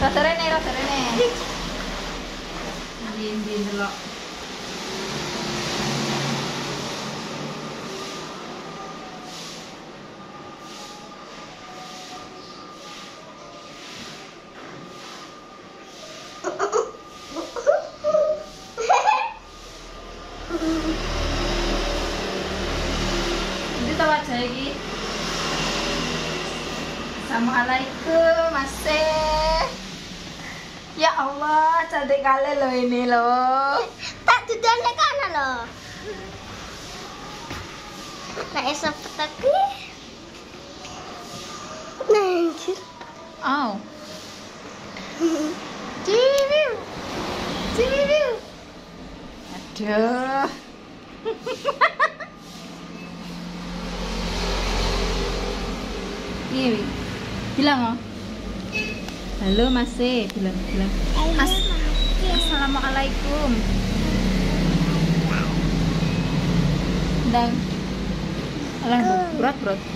Rada rene. Ndi delok. Ini tahu aja lagi. Assalamualaikum, masih. Ya Allah, cantik kali loh ini loh. Tak duduknya kana loh. Kayak seperti anjir. Oh. Cibiu. Aduh. Iya, bilang oh. Halo masih, bilang. Assalamualaikum. Dan, berat.